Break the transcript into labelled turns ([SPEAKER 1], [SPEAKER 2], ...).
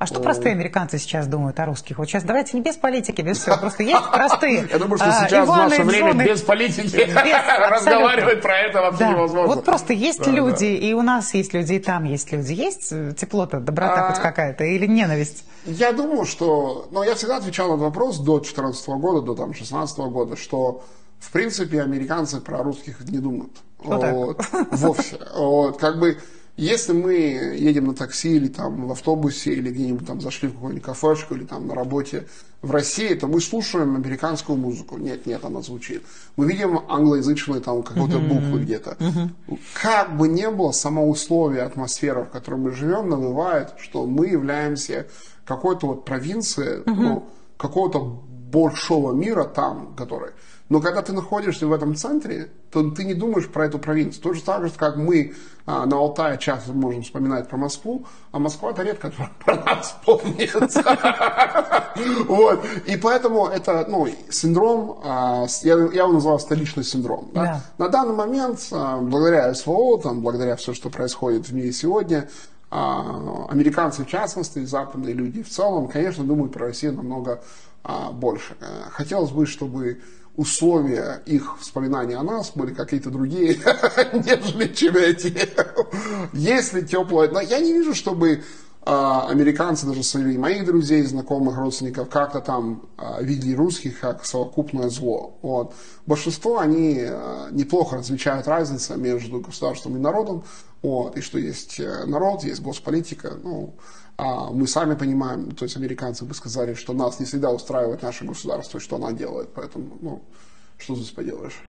[SPEAKER 1] А что простые американцы сейчас думают о русских? Вот сейчас давайте не без политики, без всего, просто есть простые.
[SPEAKER 2] Я думаю, что сейчас в наше время без политики разговаривать про это вообще невозможно.
[SPEAKER 1] Вот просто есть люди, и у нас есть люди, и там есть люди. Есть теплота, доброта хоть какая-то или ненависть?
[SPEAKER 2] Я думаю, что... Ну, я всегда отвечал на этот вопрос до 2014 года, до 2016 года, что, в принципе, американцы про русских не думают. Вовсе. Как бы, если мы едем на такси или там в автобусе, или где-нибудь там зашли в какую-нибудь кафешку, или там на работе в России, то мы слушаем американскую музыку. Нет, она звучит. Мы видим англоязычные там какие-то буквы где-то. Как бы ни было, само условие, атмосфера, в которой мы живем, навевает, что мы являемся какой-то вот провинцией, какого-то большого мира там, который... Но когда ты находишься в этом центре, то ты не думаешь про эту провинцию. То же так же, как мы на Алтае часто можем вспоминать про Москву, а Москва-то редко про нас помнит. И поэтому это синдром, я его назвал столичный синдром. На данный момент, благодаря СВО, благодаря все, что происходит в мире сегодня, американцы в частности, западные люди в целом, конечно, думают про Россию намного больше. Хотелось бы, чтобы условия их вспоминания о нас были какие-то другие, нежели чем эти. Если теплое... Но я не вижу, чтобы американцы, даже среди моих друзей, знакомых, родственников, как-то там видели русских как совокупное зло. Большинство, они неплохо различают разницу между государством и народом, и что есть народ, есть госполитика. Мы сами понимаем, то есть американцы бы сказали, что нас не всегда устраивает наше государство, что она делает. Поэтому, что здесь поделаешь.